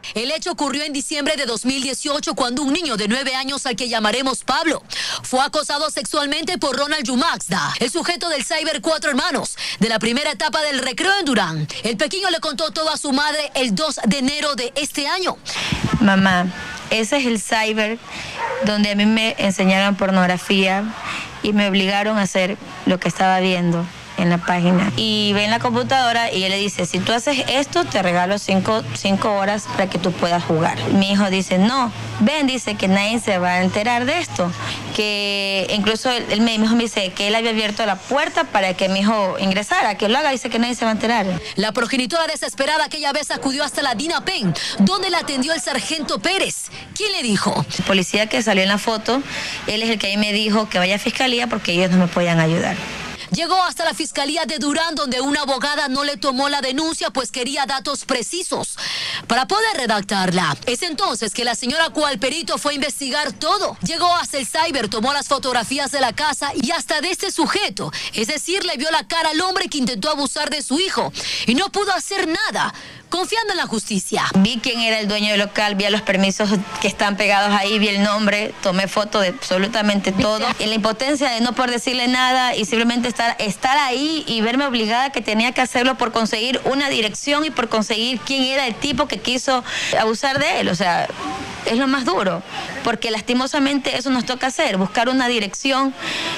El hecho ocurrió en diciembre de 2018 cuando un niño de 9 años al que llamaremos Pablo fue acosado sexualmente por Ronald Yumaxda, el sujeto del Cyber Cuatro Hermanos, de la primera etapa del recreo en Durán. El pequeño le contó todo a su madre el 2 de enero de este año. Mamá, ese es el cyber donde a mí me enseñaron pornografía y me obligaron a hacer lo que estaba viendo en la página. Y ve en la computadora y él le dice, si tú haces esto, te regalo 5 horas para que tú puedas jugar. Mi hijo dice, no, ven, dice que nadie se va a enterar de esto. Que incluso mi hijo me dice que él había abierto la puerta para que mi hijo ingresara, que lo haga, dice que nadie se va a enterar. La progenitora desesperada aquella vez acudió hasta la DINAPEN, donde la atendió el sargento Pérez. ¿Quién le dijo? El policía que salió en la foto, él es el que ahí me dijo que vaya a fiscalía porque ellos no me podían ayudar. Llegó hasta la Fiscalía de Durán, donde una abogada no le tomó la denuncia, pues quería datos precisos para poder redactarla. Es entonces que la señora cual perito fue a investigar todo. Llegó hasta el cyber, tomó las fotografías de la casa y hasta de este sujeto. Es decir, le vio la cara al hombre que intentó abusar de su hijo y no pudo hacer nada, confiando en la justicia. Vi quién era el dueño del local, vi los permisos que están pegados ahí, vi el nombre, tomé foto de absolutamente todo. En la impotencia de no poder decirle nada y simplemente estar ahí y verme obligada que tenía que hacerlo por conseguir una dirección y por conseguir quién era el tipo que quiso abusar de él. O sea, es lo más duro, porque lastimosamente eso nos toca hacer, buscar una dirección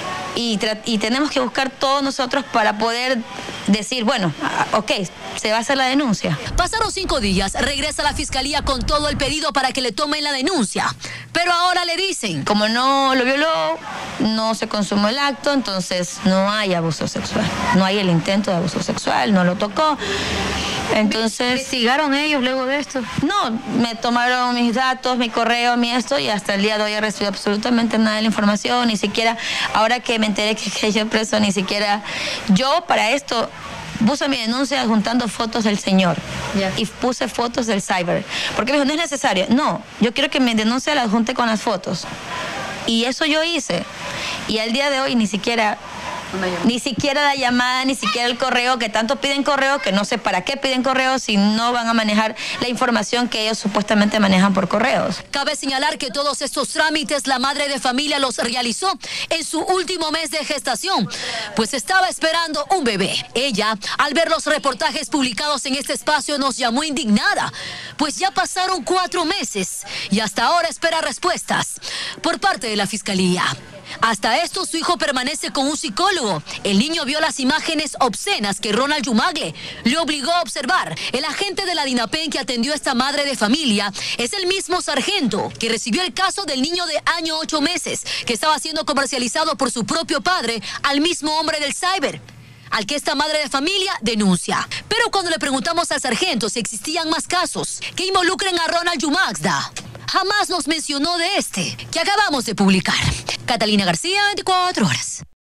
y tenemos que buscar todos nosotros para poder decir, bueno, ok, se va a hacer la denuncia. Pasaron 5 días, regresa a la fiscalía con todo el pedido para que le tomen la denuncia. Pero ahora le dicen, como no lo violó, no se consumó el acto, entonces no hay abuso sexual. No hay el intento de abuso sexual, no lo tocó. Entonces, ¿investigaron ellos luego de esto? No, me tomaron mis datos, mi correo, mi esto, y hasta el día de hoy he recibido absolutamente nada de la información, ni siquiera, ahora que me enteré que yo preso, ni siquiera, yo para esto puse mi denuncia juntando fotos del señor y puse fotos del cyber, porque me dijo, no es necesario, no, yo quiero que mi denuncia la junte con las fotos, y eso yo hice, y al día de hoy ni siquiera la llamada, ni siquiera el correo, que tanto piden correo, que no sé para qué piden correo si no van a manejar la información que ellos supuestamente manejan por correos. Cabe señalar que todos estos trámites la madre de familia los realizó en su último mes de gestación, pues estaba esperando un bebé. Ella, al ver los reportajes publicados en este espacio, nos llamó indignada, pues ya pasaron 4 meses y hasta ahora espera respuestas por parte de la fiscalía. Hasta esto, su hijo permanece con un psicólogo. El niño vio las imágenes obscenas que Ronald Yumagle le obligó a observar. El agente de la DINAPEN que atendió a esta madre de familia es el mismo sargento que recibió el caso del niño de año 8 meses que estaba siendo comercializado por su propio padre al mismo hombre del cyber, al que esta madre de familia denuncia. Pero cuando le preguntamos al sargento si existían más casos que involucren a Ronald Yumaxda, jamás nos mencionó de este que acabamos de publicar. Catalina García, 24 horas.